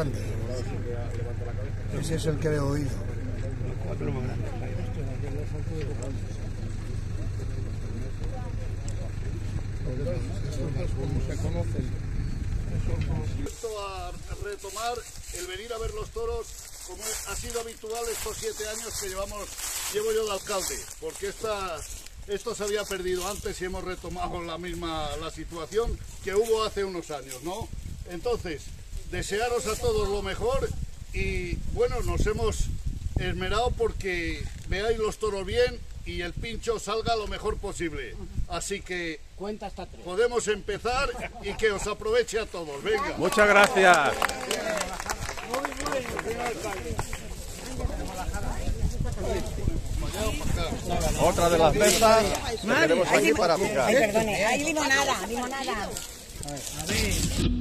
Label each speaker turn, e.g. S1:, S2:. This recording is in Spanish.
S1: grande. Ese es el que he oído.
S2: A retomar el venir a ver los toros como ha sido habitual estos 7 años que llevo yo de alcalde, porque esto se había perdido antes y hemos retomado la situación que hubo hace unos años, ¿no? Entonces, desearos a todos lo mejor y bueno, nos hemos esmerado porque veáis los toros bien y el pincho salga lo mejor posible. Así que
S3: cuenta hasta 3.
S2: Podemos empezar y que os aproveche a todos. Venga.
S4: Muchas gracias. Otra de las mesas que tenemos aquí para picar.
S5: Ay, perdone, hay limonada.
S3: A ver.